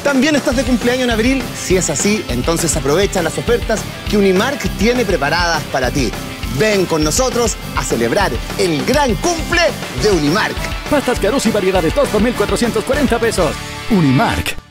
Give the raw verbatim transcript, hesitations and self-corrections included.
¿También estás de cumpleaños en abril? Si es así, entonces aprovecha las ofertas que Unimark tiene preparadas para ti. Ven con nosotros a celebrar el gran cumple de Unimark. Pastas Carusi variedades dos por mil cuatrocientos cuarenta pesos. Unimark.